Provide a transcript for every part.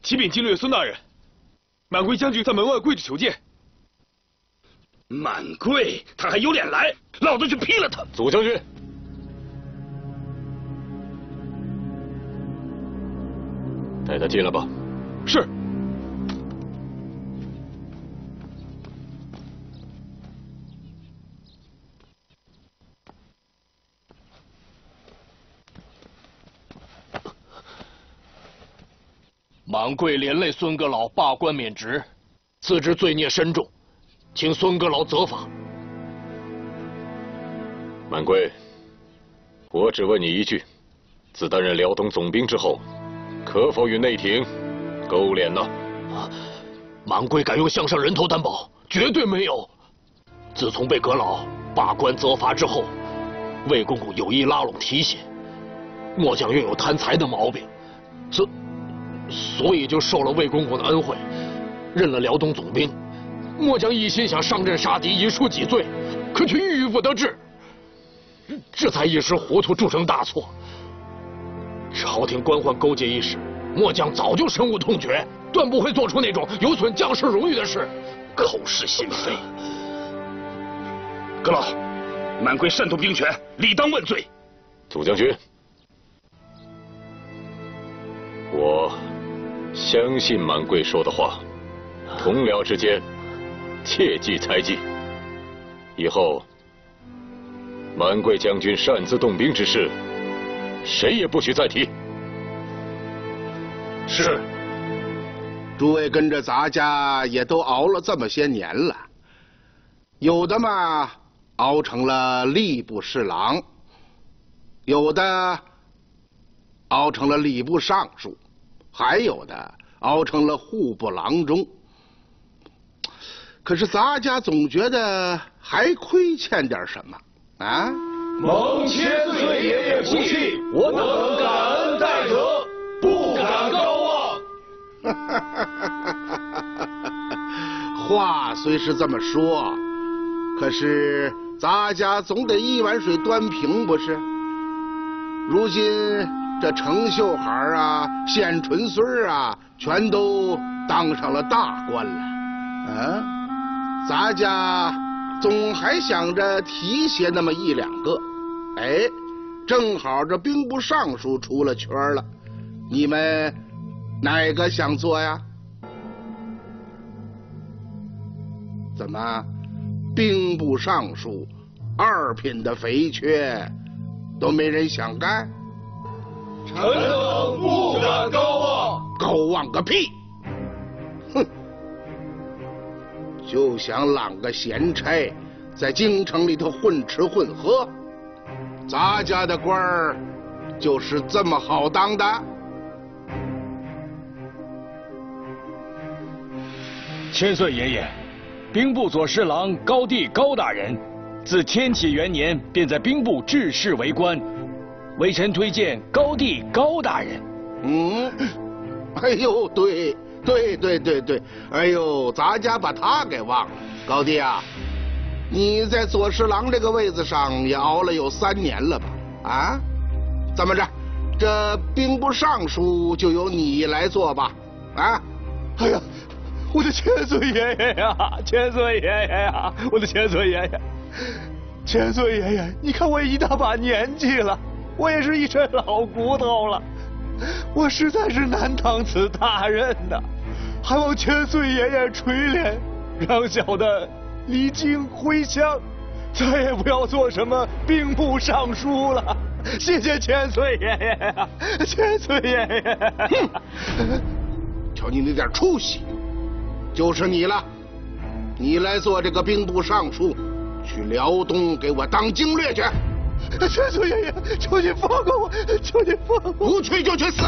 启禀经略孙大人，满贵将军在门外跪着求见。 满贵，他还有脸来？老子去劈了他！ 祖将军，带他进来吧。 是。 满贵连累孙阁老罢官免职，自知罪孽深重，请孙阁老责罚。 满贵，我只问你一句：自担任辽东总兵之后，可否与内廷勾连呢？ 满贵敢用项上人头担保，绝对没有。自从被阁老罢官责罚之后，魏公公有意拉拢提携，末将又有贪财的毛病，所以就受了魏公公的恩惠，任了辽东总兵。末将一心想上阵杀敌，以赎己罪，可却郁郁不得志，这才一时糊涂铸成大错。朝廷官宦勾结一时，末将早就深恶痛绝，断不会做出那种有损将士荣誉的事。 口是心非。阁老，满贵擅动兵权，理当问罪。 祖将军，我相信满贵说的话，同僚之间切忌猜忌。以后满贵将军擅自动兵之事，谁也不许再提。 是。 诸位跟着咱家也都熬了这么些年了，有的嘛熬成了吏部侍郎，有的熬成了礼部尚书，还有的熬成了户部郎中。可是咱家总觉得还亏欠点什么啊！ 蒙千岁爷爷不弃，我等感恩戴德，不敢高望。 话虽是这么说，可是咱家总得一碗水端平不是？如今这程秀海啊、县纯孙啊，全都当上了大官了，咱家总还想着提携那么一两个，哎，正好这兵部尚书出了圈了，你们哪个想做呀？怎么，兵部尚书2品的肥缺都没人想干？ 臣等不敢高望。 高望个屁！哼！就想揽个闲差，在京城里头混吃混喝，咱家的官儿就是这么好当的？ 千岁爷爷，兵部左侍郎高第高大人，自天启元年便在兵部致仕为官，微臣推荐高第高大人。 哎呦，对，哎呦，咱家把他给忘了。高第啊，你在左侍郎这个位子上也熬了有3年了吧？啊，怎么着，这兵部尚书就由你来做吧？啊， 哎呀，我的千岁爷爷呀，千岁爷爷呀，我的千岁爷爷，千岁爷爷，你看我也一大把年纪了，我也是一身老骨头了，我实在是难当此大任呐，还望千岁爷爷垂怜，让小的离京回乡，再也不要做什么兵部尚书了。谢谢千岁爷爷呀，千岁爷爷。 瞧你那点出息，就是你了，你来做这个兵部尚书，去辽东给我当经略去。 千岁爷爷，求你放过我，求你放过我！ 不去就去死！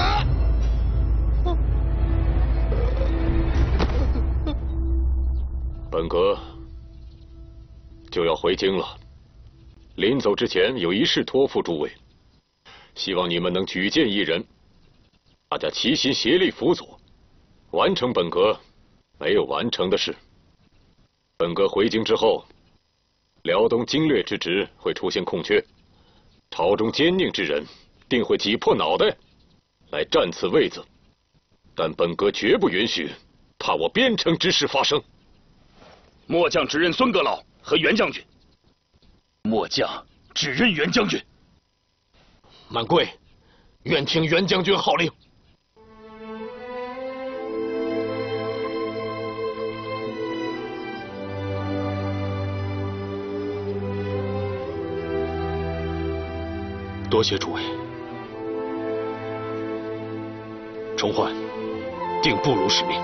本阁就要回京了，临走之前有一事托付诸位，希望你们能举荐一人，大家齐心协力辅佐，完成本阁没有完成的事。本阁回京之后，辽东经略之职会出现空缺，朝中奸佞之人定会挤破脑袋来占此位子。 但本阁绝不允许怕我边城之事发生。 末将指认孙阁老和袁将军。末将指认袁将军。 满贵，愿听袁将军号令。多谢诸位。重焕，定不辱使命。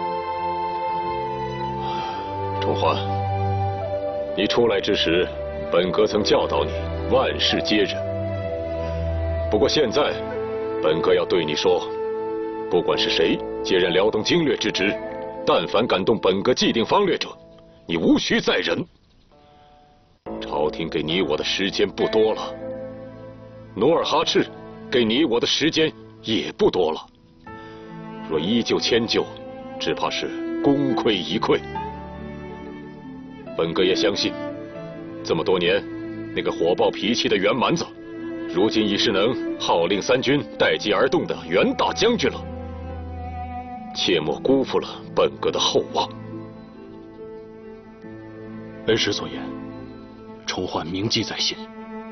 重焕，你出来之时，本阁曾教导你万事皆忍。不过现在，本阁要对你说，不管是谁接任辽东经略之职，但凡敢动本阁既定方略者，你无需再忍。朝廷给你我的时间不多了，努尔哈赤给你我的时间也不多了。若依旧迁就，只怕是功亏一篑。本阁也相信，这么多年，那个火爆脾气的袁蛮子，如今已是能号令三军、待机而动的袁大将军了。切莫辜负了本阁的厚望。 恩师所言，重焕铭记在心。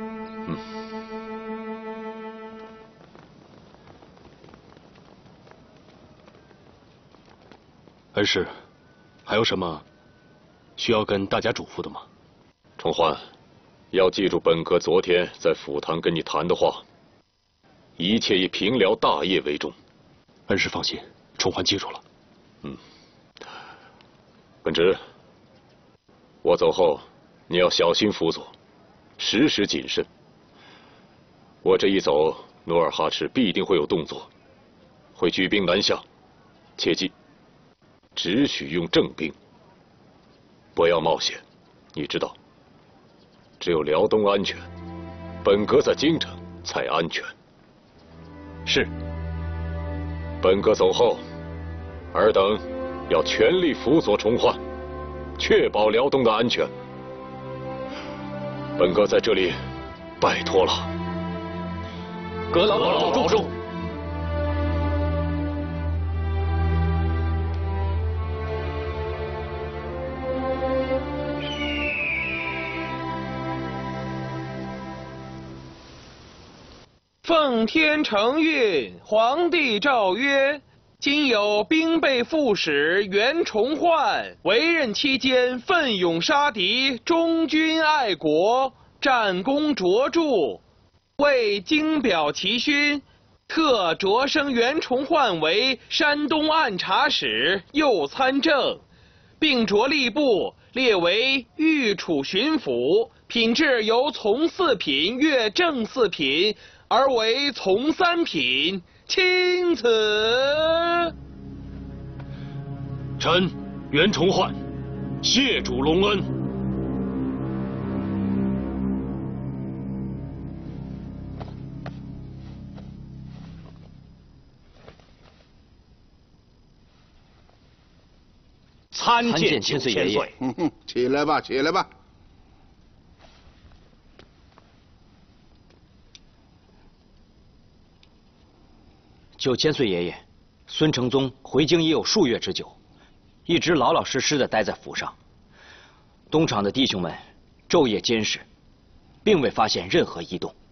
恩师，还有什么需要跟大家嘱咐的吗？ 重焕，要记住本阁昨天在府堂跟你谈的话，一切以平辽大业为重。 恩师放心，重焕记住了。 本职，我走后，你要小心辅佐，时时谨慎。我这一走，努尔哈赤必定会有动作，会举兵南下。切记，只许用正兵，不要冒险。你知道，只有辽东安全，本阁在京城才安全。 是。 本阁走后，尔等要全力辅佐重焕，确保辽东的安全。本阁在这里拜托了。 阁老保重。 奉天承运，皇帝诏曰：今有兵备副使袁崇焕为任期间奋勇杀敌，忠君爱国，战功卓著，为京表其勋，特擢升袁崇焕为山东按察使，右参政，并着吏部列为御储巡抚，品质由从4品越正4品。而为从3品，钦此。 臣袁崇焕，谢主隆恩。 参见千岁爷爷。 起来吧，起来吧。 就千岁爷爷，孙承宗回京已有数月之久，一直老老实实的待在府上。东厂的弟兄们昼夜监视，并未发现任何异动。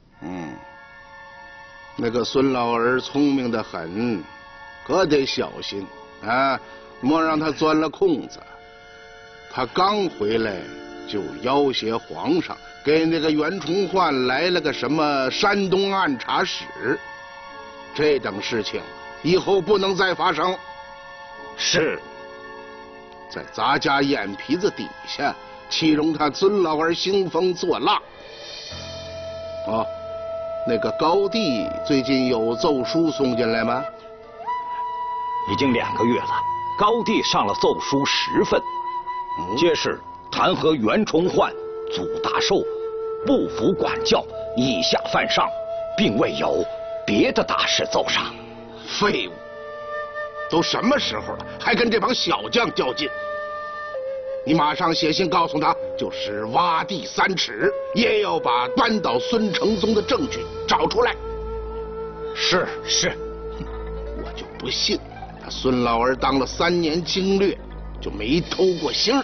那个孙老儿聪明得很，可得小心啊，莫让他钻了空子。他刚回来就要挟皇上，给那个袁崇焕来了个什么山东按察使。这等事情以后不能再发生。 是。 在咱家眼皮子底下，岂容他尊老儿兴风作浪？哦，那个高帝最近有奏书送进来吗？ 已经2个月了，高帝上了奏书10份，皆是弹劾袁崇焕祖大寿不服管教，以下犯上，并未有别的大事奏上。 废物！都什么时候了，还跟这帮小将较劲？你马上写信告诉他，就是挖地3尺，也要把扳倒孙承宗的证据找出来。 是。 我就不信他孙老儿当了3年经略，就没偷过腥。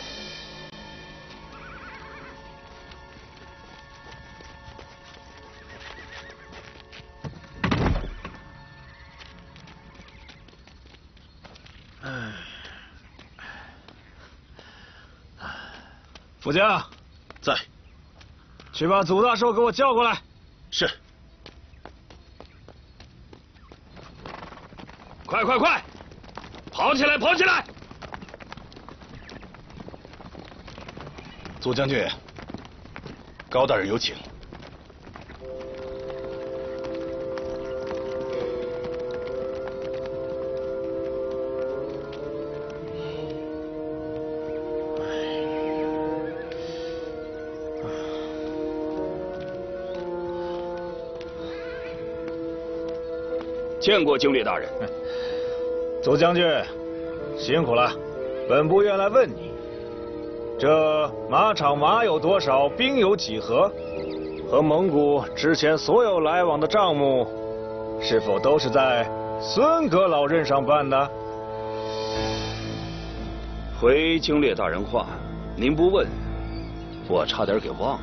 副将在， 去把祖大寿给我叫过来。 是。快快快，跑起来，跑起来！ 左将军，高大人有请。 见过经略大人。 左将军，辛苦了。本部院来问你，这马场马有多少，兵有几何？和蒙古之前所有来往的账目，是否都是在孙阁老任上办的？ 回经略大人话，您不问，我差点给忘了。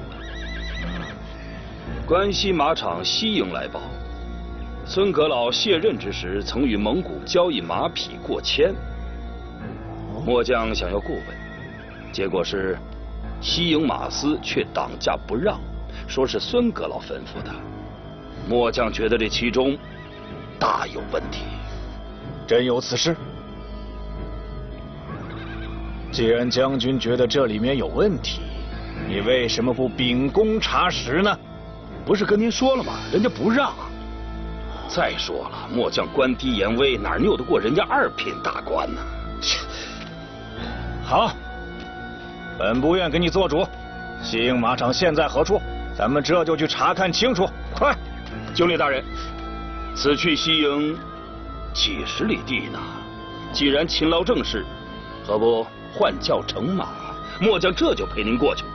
关西马场西营来报。孙阁老卸任之时，曾与蒙古交易马匹过千。末将想要过问，结果是西营马司却挡驾不让，说是孙阁老吩咐的。末将觉得这其中大有问题。 真有此事？既然将军觉得这里面有问题，你为什么不秉公查实呢？ 不是跟您说了吗？人家不让啊。再说了，末将官低言微，哪拗得过人家2品大官呢？ 好，本部院给你做主。西营马场现在何处？咱们这就去查看清楚。快！ 经略大人，此去西营几10里地呢。既然勤劳政事，何不换轿乘马？末将这就陪您过去。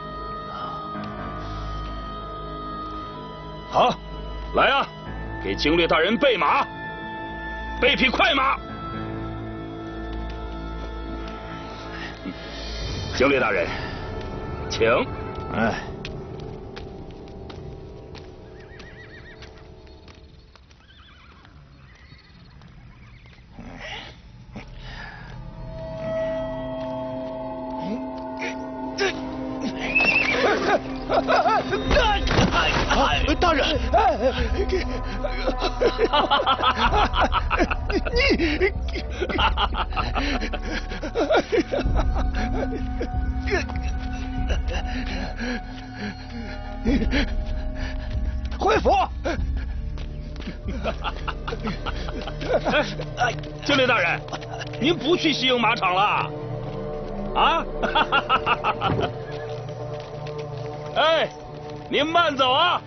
好， 来啊！给经略大人备马，备匹快马。经略大人，请。 哎。 大人， 回府。 经略大人，您不去西营马场了？啊？哎，您慢走啊！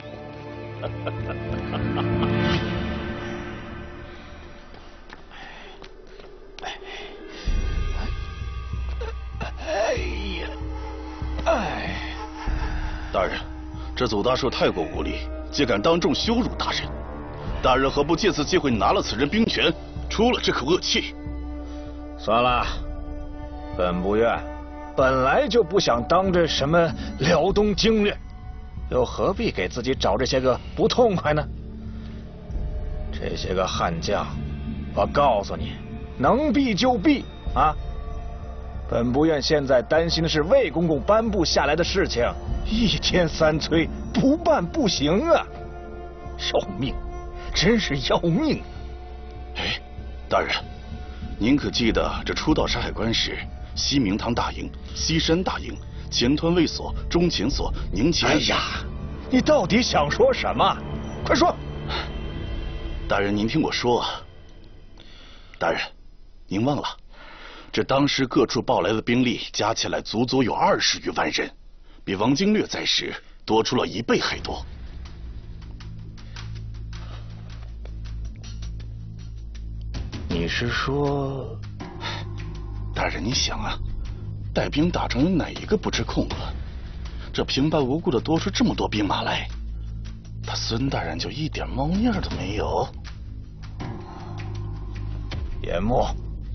哎呀，哎，大人，这祖大寿太过无礼，竟敢当众羞辱大人。大人何不借此机会拿了此人兵权，出了这口恶气？ 算了，本部院本来就不想当这什么辽东经略，又何必给自己找这些个不痛快呢？这些个悍将，我告诉你，能避就避啊！本部院现在担心的是魏公公颁布下来的事情，一天3催，不办不行啊！要命，真是要命！ 哎，大人，您可记得这初到山海关时，西明堂大营、西山大营、前团卫所、中前所、宁前…… 哎呀，你到底想说什么？快说！ 大人，您听我说啊。大人，您忘了，这当时各处报来的兵力加起来足足有20余万人，比王经略在时多出了1倍还多。 你是说， 大人，你想啊，带兵打仗有哪一个不吃空子？这平白无故的多出这么多兵马来，他孙大人就一点猫腻都没有？ 严木，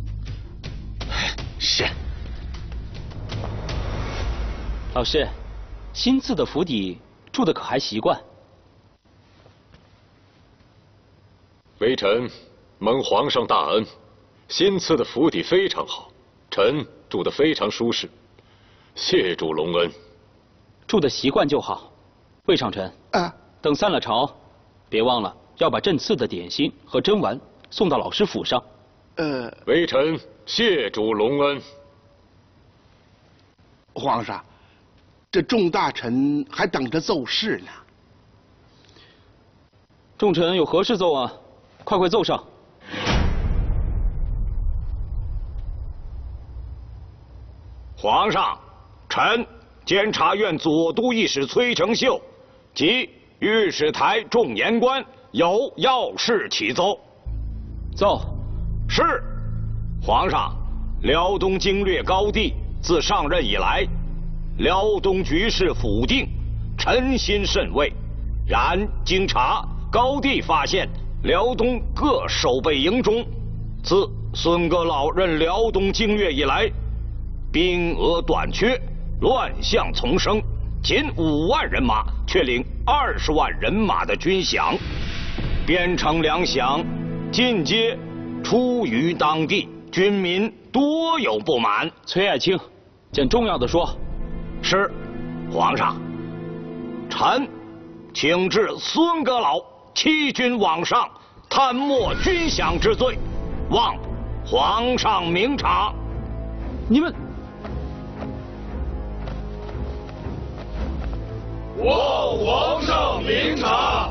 老师，新赐的府邸住的可还习惯？ 微臣蒙皇上大恩，新赐的府邸非常好，臣住得非常舒适，谢主隆恩。 住的习惯就好。魏上臣，等散了朝，别忘了要把朕赐的点心和珍丸送到老师府上。 微臣谢主隆恩。 皇上，这众大臣还等着奏事呢。 众臣有何事奏啊？快快奏上。 皇上，臣监察院左都御史崔成秀及御史台众言官有要事启奏。 奏。 是。皇上，辽东经略高帝自上任以来，辽东局势甫定，臣心甚慰。然经查，高帝发现辽东各守备营中，自孙阁老任辽东经略以来，兵额短缺，乱象丛生，仅5万人马，却领20万人马的军饷，边城粮饷尽皆出于当地，军民多有不满。 崔爱卿，见重要的说。 是，皇上，臣请治孙阁老欺君罔上、贪没军饷之罪，望皇上明察。 你们， 望皇上明察。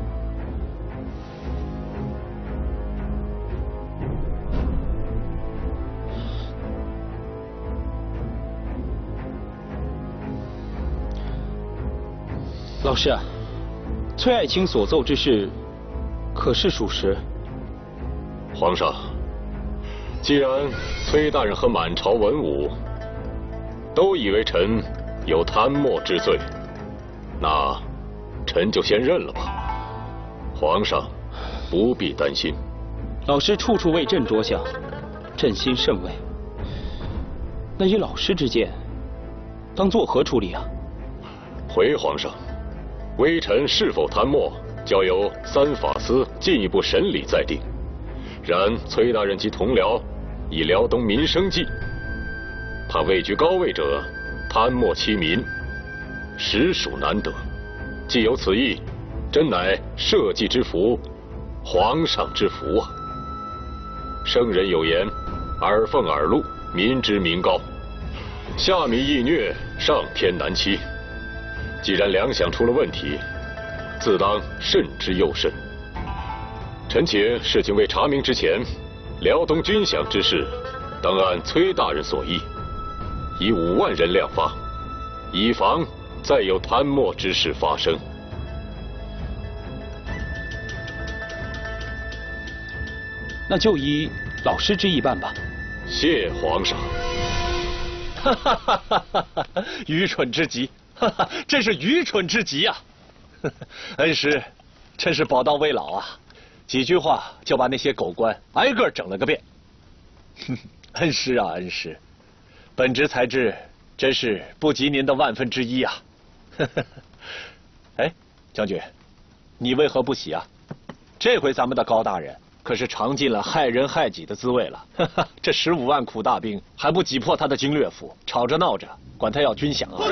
老师，崔爱卿所奏之事，可是属实？ 皇上，既然崔大人和满朝文武都以为臣有贪墨之罪，那臣就先认了吧。皇上不必担心。 老师处处为朕着想，朕心甚慰。那以老师之见，当作何处理啊？ 回皇上，微臣是否贪墨，交由3法司进一步审理再定。然崔大人及同僚以辽东民生计，他位居高位者贪墨欺民，实属难得。既有此意，真乃社稷之福，皇上之福啊！圣人有言：耳奉耳禄，民脂民膏。下民易虐，上天难欺。既然粮饷出了问题，自当慎之又慎。臣请事情未查明之前，辽东军饷之事，当按崔大人所议，以5万人量发，以防再有贪墨之事发生。 那就依老师之意办吧。 谢皇上。 哈哈哈哈哈！愚蠢之极，哈哈，真是愚蠢之极啊！恩师，真是宝刀未老啊！几句话就把那些狗官挨个整了个遍。恩师啊，恩师，本职才智真是不及您的1/1000啊！哎，将军，你为何不喜啊？这回咱们的高大人可是尝尽了害人害己的滋味了。这15万苦大兵还不挤破他的经略府，吵着闹着管他要军饷啊！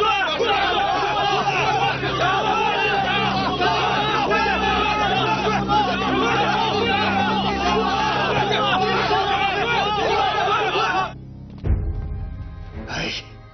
哎，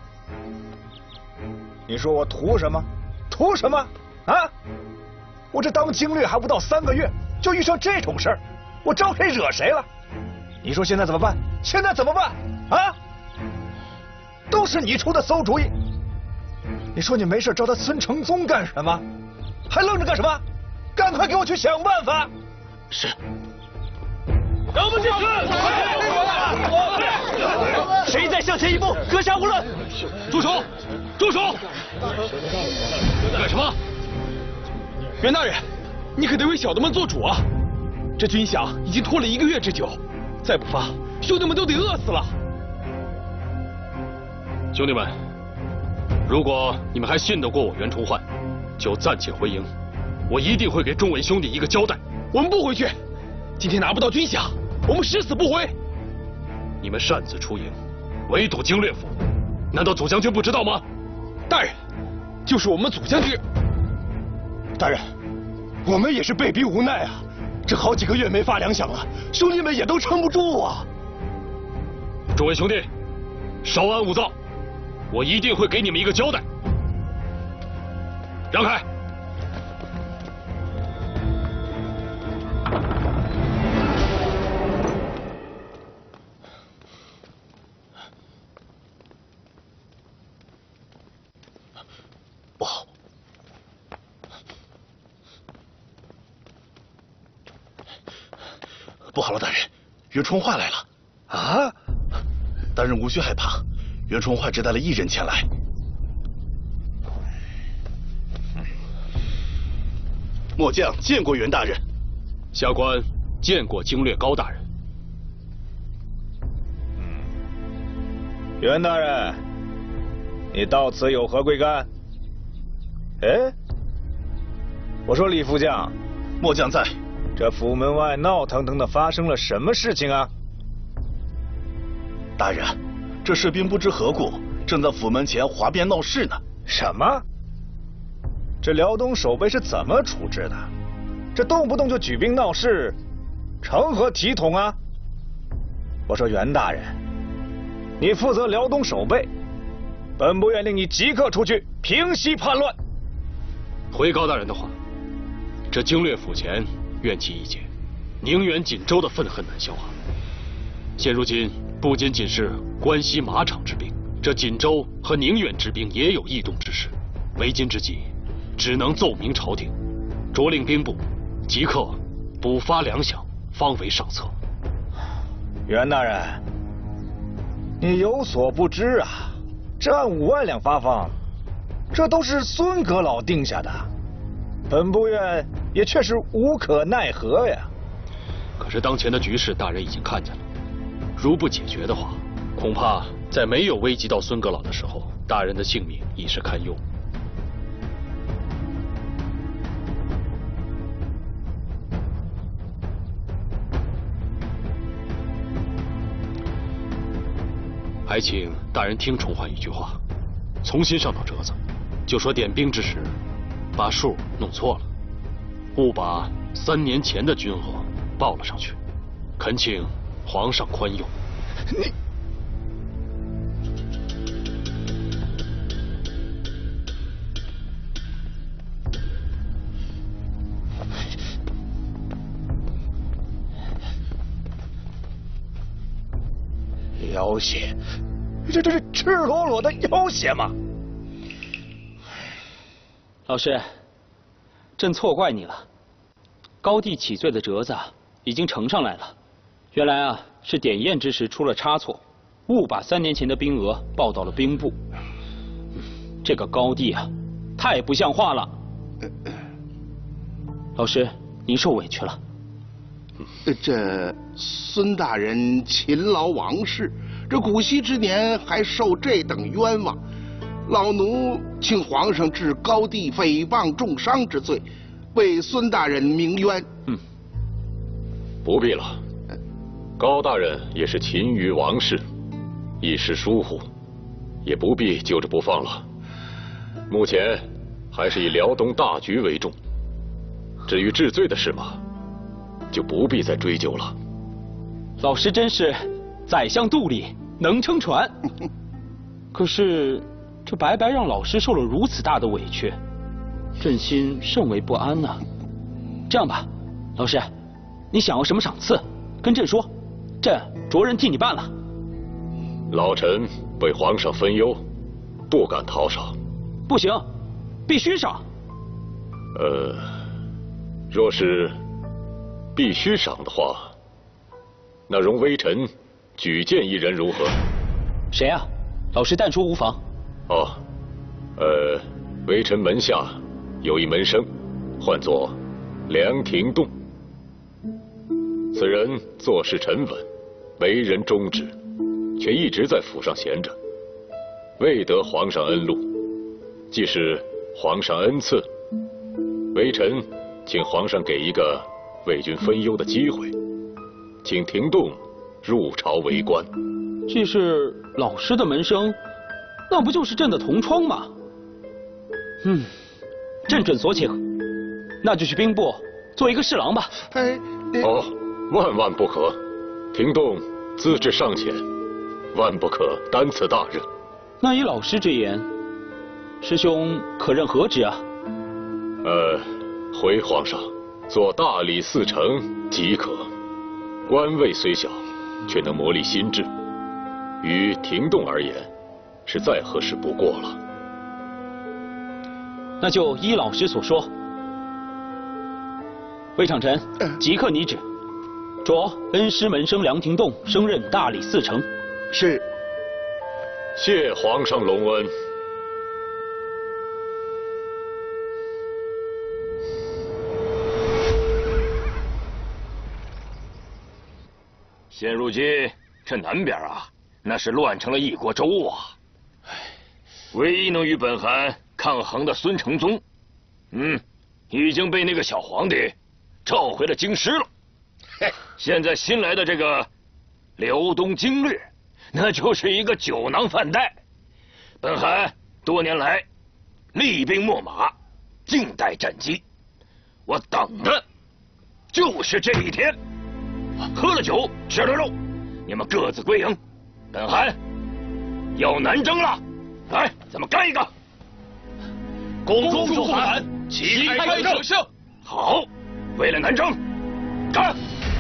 你说我图什么？图什么？啊！我这当经略还不到3个月，就遇上这种事儿。我招谁惹谁了？你说现在怎么办？现在怎么办？啊！都是你出的馊主意。你说你没事找他孙承宗干什么？还愣着干什么？赶快给我去想办法！ 是。 让我们进去！谁再向前一步，阁下无论！ 住手！住手！干什么？袁大人，你可得为小的们做主啊！这军饷已经拖了1个月之久，再不发，兄弟们都得饿死了。 兄弟们， 如果你们还信得过我袁崇焕，就暂且回营，我一定会给众位兄弟一个交代。 我们不回去，今天拿不到军饷，我们誓死不回。 你们擅自出营，围堵经略府，难道祖将军不知道吗？ 大人，就是我们祖将军。 大人，我们也是被逼无奈啊，这好几个月没发粮饷了，兄弟们也都撑不住啊。 诸位兄弟，稍安勿躁，我一定会给你们一个交代。让开！ 不好！不好了，大人，袁崇焕来了！ 啊！ 大人无需害怕，袁崇焕只带了1人前来。末将见过袁大人。 下官见过经略高大人。 袁大人，你到此有何贵干？哎，我说李副将， 末将在。 这府门外闹腾腾的，发生了什么事情啊？ 大人，这士兵不知何故，正在府门前哗变闹事呢。 什么？这辽东守备是怎么处置的？这动不动就举兵闹事，成何体统啊？我说袁大人，你负责辽东守备，本部愿令你即刻出去平息叛乱。 回高大人的话，这经略府前怨气已解，宁远锦州的愤恨难消化。现如今不仅仅是关西马场之兵，这锦州和宁远之兵也有异动之势。为今之计，只能奏明朝廷，着令兵部即刻补发粮饷，方为上策。 袁大人，你有所不知啊，这按5万两发放，这都是孙阁老定下的，本部院也确实无可奈何呀。 可是当前的局势，大人已经看见了，如不解决的话，恐怕在没有危及到孙阁老的时候，大人的性命已是堪忧。还请大人听崇焕一句话，重新上道折子，就说点兵之时把数弄错了，误把3年前的军额报了上去，恳请皇上宽宥。 你要挟，这是赤裸裸的要挟嘛！ 老师，朕错怪你了。高帝起罪的折子已经呈上来了，原来啊是点验之时出了差错，误把3年前的兵额报到了兵部。这个高帝啊，太不像话了。老师，您受委屈了。 这孙大人勤劳王室，这古稀之年还受这等冤枉，老奴请皇上治高帝诽谤重伤之罪，为孙大人鸣冤。 不必了，高大人也是勤于王室，一时疏忽，也不必揪着不放了。目前还是以辽东大局为重，至于治罪的事嘛，就不必再追究了。 老师真是宰相肚里能撑船，可是这白白让老师受了如此大的委屈，朕心甚为不安呐。这样吧，老师，你想要什么赏赐，跟朕说，朕着人替你办了。 老臣为皇上分忧，不敢讨赏。 不行，必须赏。 若是必须赏的话，那容微臣举荐一人如何？ 谁啊？老师但说无妨。 哦，微臣门下有一门生，唤作梁廷栋。此人做事沉稳，为人忠直，却一直在府上闲着，未得皇上恩禄， 既是皇上恩赐，微臣请皇上给一个为君分忧的机会，请廷栋入朝为官。 既是老师的门生，那不就是朕的同窗吗？朕准所请，那就去兵部做一个侍郎吧。 哦，万万不可！廷栋资质尚浅，万不可担此大任。 那依老师之言，师兄可任何职啊？ 回皇上，做大理寺丞即可。官位虽小，却能磨砺心智，于廷栋而言，是再合适不过了。 那就依老师所说，魏长臣即刻拟旨，着恩师门生梁廷栋升任大理寺丞。 是。 谢皇上隆恩。 现如今这南边啊，那是乱成了一锅粥啊！唯一能与本汗抗衡的孙承宗，已经被那个小皇帝召回了京师了。现在新来的这个辽东经略，那就是一个酒囊饭袋。本汗多年来厉兵秣马，静待战机，我等的就是这一天。喝了酒，吃了肉，你们各自归营。本汗要南征了，来，咱们干一个！恭祝本汗旗开得胜！好，为了南征，干！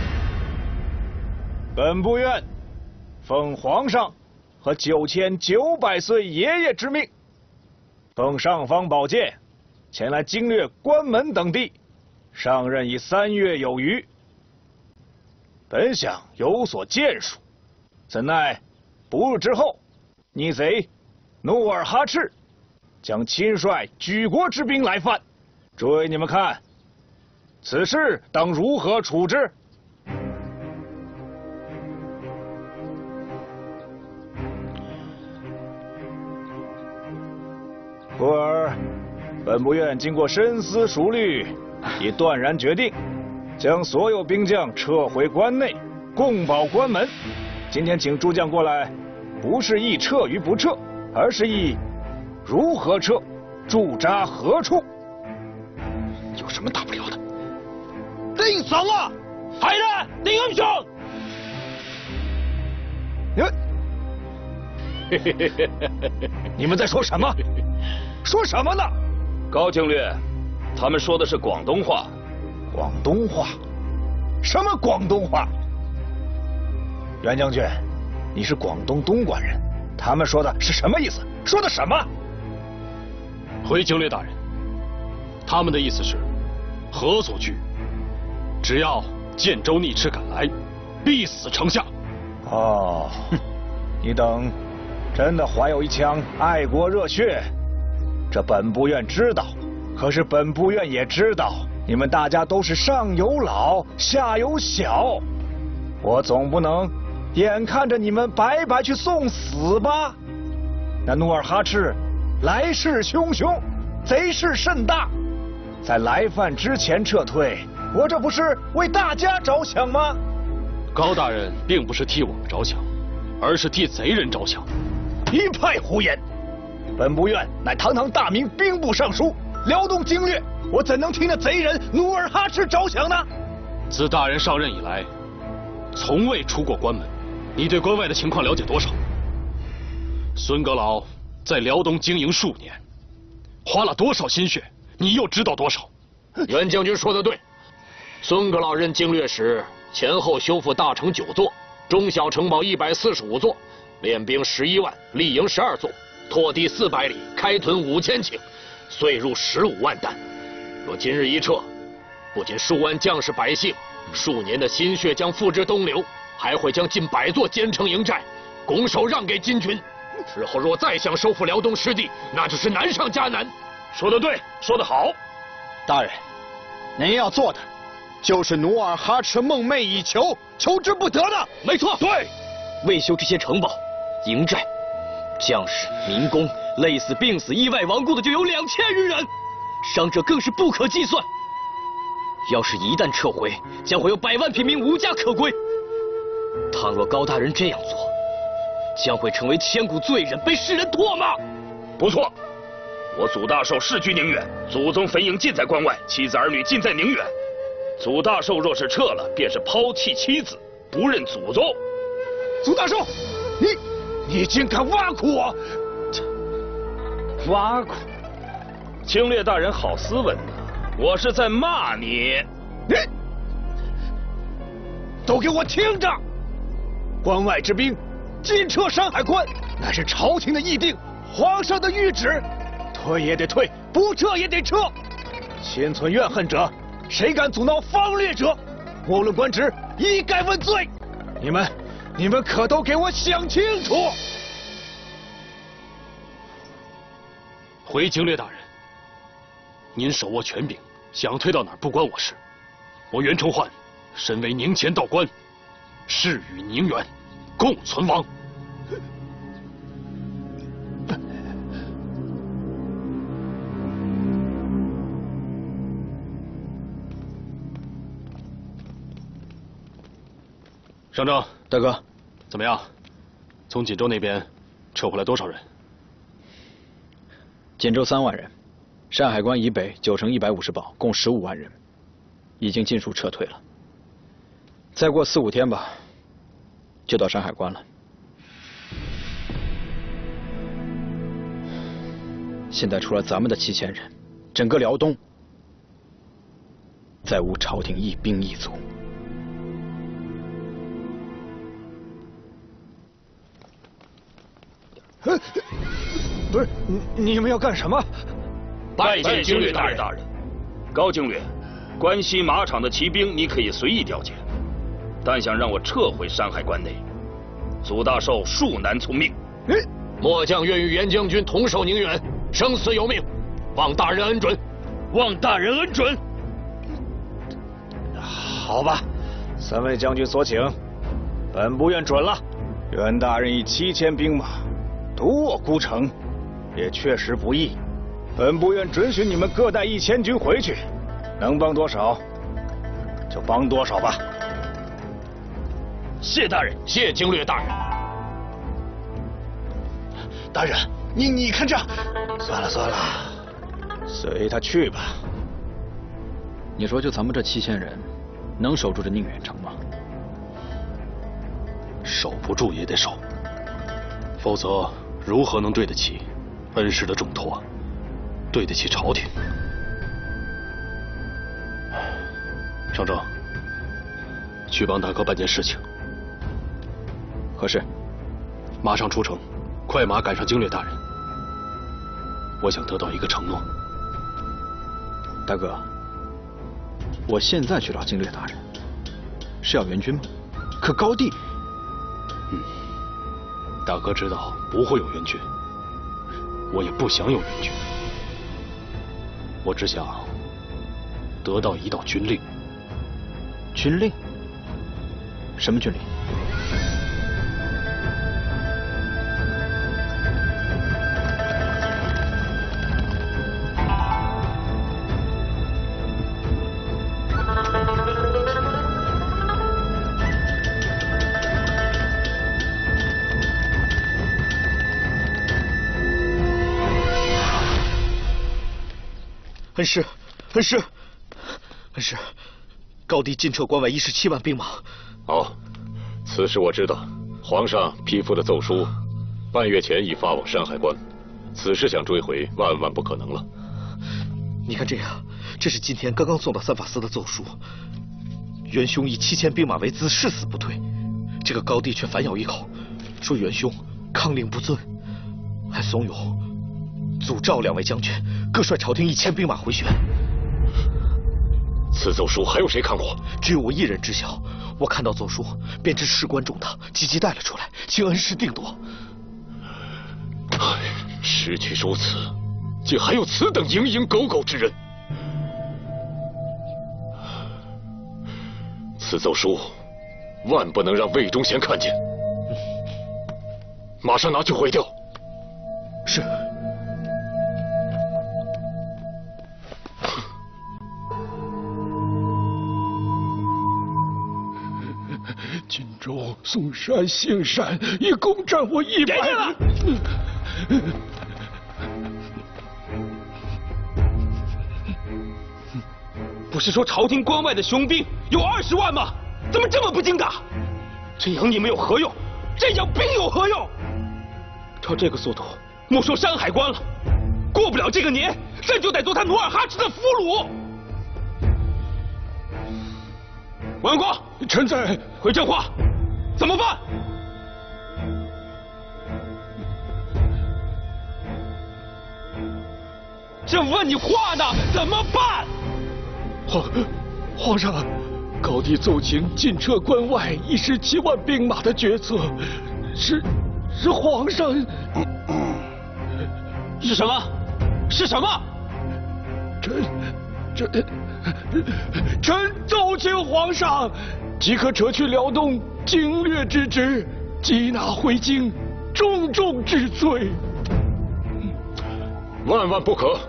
本部院奉皇上和9900岁爷爷之命，奉尚方宝剑前来经略关门等地，上任已3月有余。本想有所建树，怎奈不日之后，逆贼努尔哈赤将亲率举国之兵来犯。诸位，你们看，此事当如何处置？故而，本部院经过深思熟虑，已断然决定，将所有兵将撤回关内，共保关门。今天请诸将过来，不是议撤与不撤，而是议如何撤，驻扎何处。 有什么大不了的？ 定神啊！係啦，定咁做。你们在说什么？说什么呢？ 高经略，他们说的是广东话。 广东话？什么广东话？袁将军，你是广东东莞人，他们说的是什么意思？说的什么？ 回经略大人，他们的意思是，何所惧？只要建州逆斥赶来，必死城下。 哦，你等真的怀有一腔爱国热血，这本部院知道。可是本部院也知道，你们大家都是上有老下有小，我总不能眼看着你们白白去送死吧？那努尔哈赤来势汹汹，贼势甚大，在来犯之前撤退，我这不是为大家着想吗？ 高大人并不是替我们着想，而是替贼人着想。 一派胡言！本部院乃堂堂大明兵部尚书，辽东经略，我怎能替那贼人努尔哈赤着想呢？ 自大人上任以来，从未出过关门，你对关外的情况了解多少？孙阁老在辽东经营数年，花了多少心血，你又知道多少？ 袁将军说得对，孙阁老任经略时，前后修复大城9座，中小城堡145座，练兵11万，立营12座，拓地400里，开屯5000顷，岁入15万担。若今日一撤，不仅数万将士百姓数年的心血将付之东流，还会将近100座坚城营寨拱手让给金军。之后若再想收复辽东失地，那就是难上加难。 说得对，说得好。 大人，您要做的就是努尔哈赤梦寐以求、求之不得的。 没错， 对， 为修这些城堡、营寨，将士、民工累死、病死、意外亡故的就有2000余人，伤者更是不可计算。要是一旦撤回，将会有100万平民无家可归。倘若高大人这样做，将会成为千古罪人，被世人唾骂。 不错，我祖大寿世居宁远，祖宗坟茔尽在关外，妻子儿女尽在宁远。祖大寿若是撤了，便是抛弃妻子，不认祖宗。 祖大寿，你竟敢挖苦我！ 挖苦？经略大人好斯文呐！我是在骂你。 你都给我听着！关外之兵进撤山海关，乃是朝廷的议定，皇上的谕旨，退也得退，不撤也得撤。心存怨恨者，谁敢阻挠方略者，莫论官职，一概问罪。你们可都给我想清楚！ 回经略大人，您手握权柄，想推到哪儿不关我事。我袁崇焕身为宁前道官，誓与宁远共存亡。上正， 大哥， 怎么样？从锦州那边撤回来多少人？ 锦州3万人，山海关以北9城150堡，共15万人，已经尽数撤退了。再过4、5天吧，就到山海关了。现在除了咱们的7000人，整个辽东再无朝廷一兵一卒。 不是，你们要干什么？ 拜见经略大人。高经略，关西马场的骑兵你可以随意调遣，但想让我撤回山海关内，祖大寿恕难从命。 末将愿与袁将军同守宁远，生死有命，望大人恩准。 望大人恩准。 好吧，3位将军所请，本部院准了。袁大人以7000兵马独我孤城，也确实不易。本部院准许你们各带1000军回去，能帮多少就帮多少吧。 谢大人， 谢经略大人。 大人，你看这，算了，随他去吧。 你说就咱们这7000人，能守住这宁远城吗？ 守不住也得守，否则如何能对得起恩师的重托，对得起朝廷？上正，去帮大哥办件事情。 何事？ 马上出城，快马赶上经略大人。我想得到一个承诺。 大哥，我现在去找经略大人，是要援军吗？可高帝…… 大哥知道不会有援军，我也不想有援军，我只想得到一道军令。 军令？什么军令？ 恩师，高帝进撤关外17万兵马。 好，此事我知道。皇上批复的奏书，半月前已发往山海关，此事想追回，万万不可能了。 你看这样，这是今天刚刚送到三法司的奏书。元兄以7000兵马为资，誓死不退，这个高帝却反咬一口，说元兄抗令不遵，还怂恿祖赵2位将军各率朝廷1000兵马回旋。 此奏书还有谁看过？ 只有我一人知晓。我看到奏书，便知事关重大，急急带了出来，请恩师定夺。 时局如此，竟还有此等蝇营狗苟之人！此奏书万不能让魏忠贤看见，马上拿去毁掉。 是。 荆州、嵩山、杏山已共占我100。 别念了！不是说朝廷关外的雄兵有20万吗？怎么这么不经打？这养你们有何用？这养兵有何用？照这个速度，莫说山海关了，过不了这个年，朕就得做他努尔哈赤的俘虏。文光， 臣在。 回正话，怎么办？朕问你话呢，怎么办？ 皇上，高帝奏请进撤关外117万兵马的决策，是皇上。 是什么？是什么？ 臣奏请皇上，即刻撤去辽东经略之职，缉拿回京，重重治罪。 万万不可！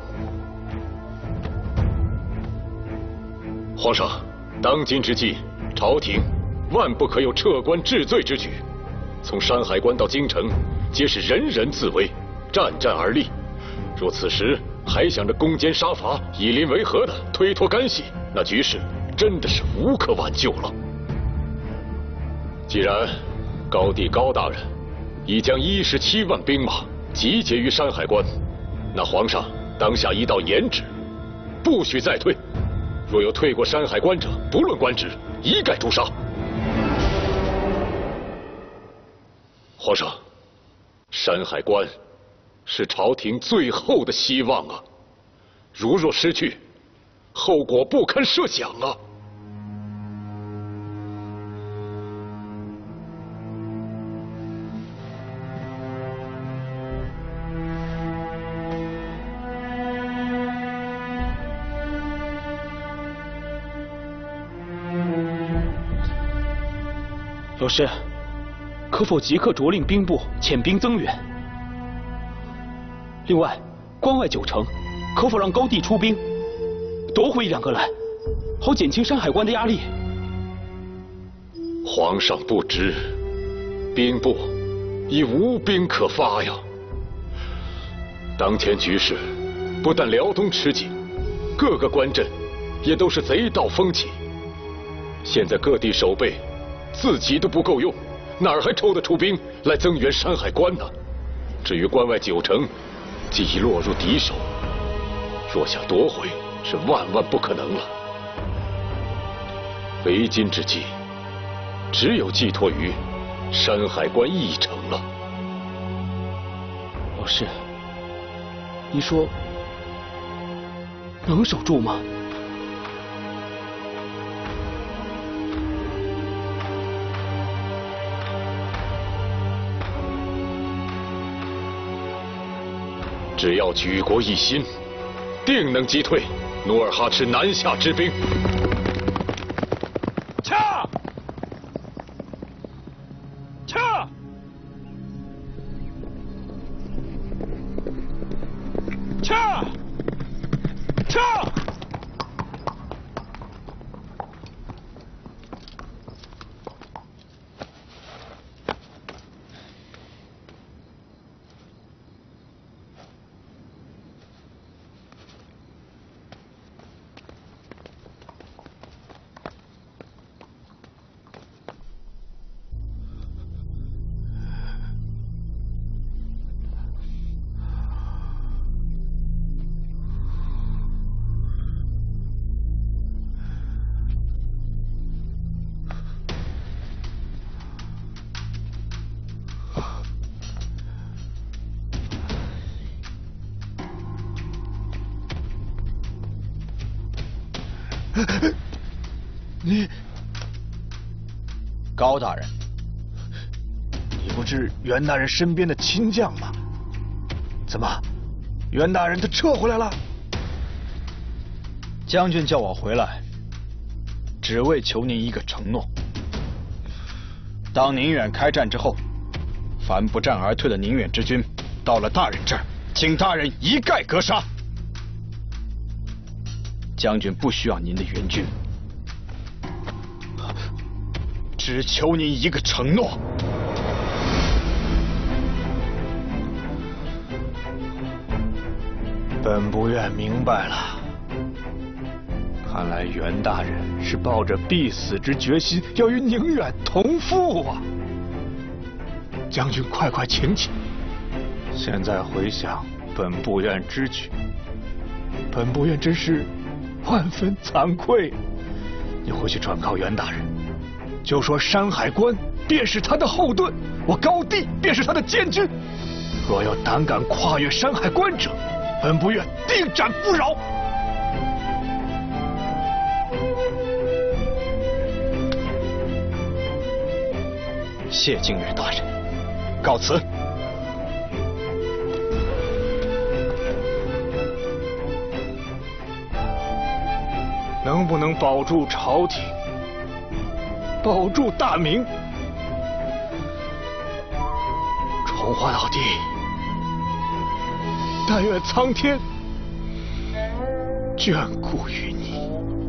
皇上，当今之计，朝廷万不可有撤关治罪之举。从山海关到京城，皆是人人自危，战战而立。若此时还想着攻坚杀伐、以邻为和的推脱干系，那局势真的是无可挽救了。既然高帝高大人已将17万兵马集结于山海关，那皇上当下一道严旨，不许再退。若有退过山海关者，不论官职，一概诛杀。皇上，山海关是朝廷最后的希望啊！如若失去，后果不堪设想啊！ 老师，可否即刻着令兵部遣兵增援？另外，关外9城，可否让高帝出兵，夺回1、2个来，好减轻山海关的压力？ 皇上不知，兵部已无兵可发呀。当前局势，不但辽东吃紧，各个关镇也都是贼盗蜂起。现在各地守备自己都不够用，哪儿还抽得出兵来增援山海关呢？至于关外9城，既已落入敌手，若想夺回，是万万不可能了。为今之计，只有寄托于山海关1城了。 老师，你说能守住吗？ 只要举国一心，定能击退努尔哈赤南下之兵。 掐！掐！掐！掐！ 你，高大人，你不是袁大人身边的亲将吗？怎么，袁大人他撤回来了？ 将军叫我回来，只为求您一个承诺：当宁远开战之后，凡不战而退的宁远之军，到了大人这儿，请大人一概格杀。将军不需要您的援军。 只求您一个承诺。本部院明白了，看来袁大人是抱着必死之决心，要与宁远同父啊！将军快请起。现在回想本部院之举，本部院真是万分惭愧。你回去转告袁大人，就说山海关便是他的后盾，我高帝便是他的监军。若有胆敢跨越山海关者，本部院定斩不饶。谢经略大人，告辞。能不能保住朝廷，保住大明？崇华老弟，但愿苍天眷顾于你。